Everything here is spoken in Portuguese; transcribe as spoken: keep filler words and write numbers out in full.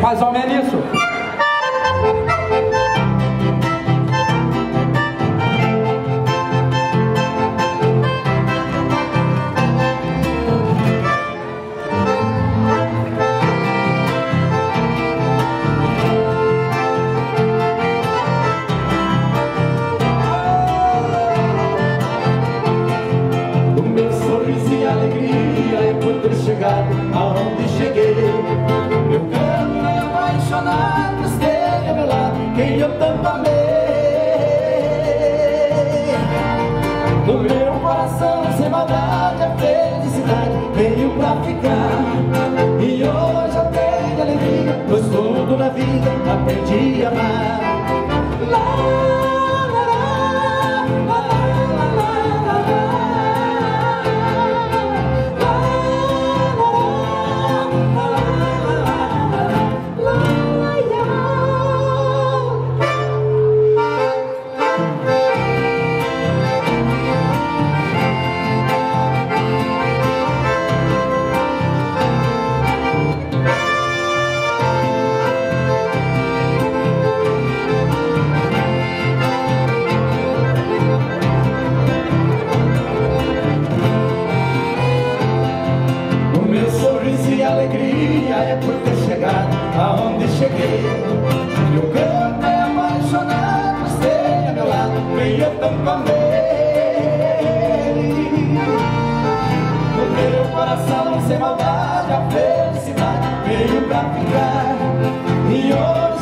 Mais ou menos isso. Aonde cheguei, meu canto é apaixonado, esteja ao meu lado, quem eu tanto amei. No meu coração, sem maldade, a felicidade veio pra ficar. E hoje eu tenho alegria, pois tudo na vida aprendi a amar. Lá, alegria é por ter chegado aonde cheguei. Meu canto é apaixonado, esteja ao meu lado, quem eu tanto amei. No meu coração, sem maldade, a felicidade veio pra ficar. E hoje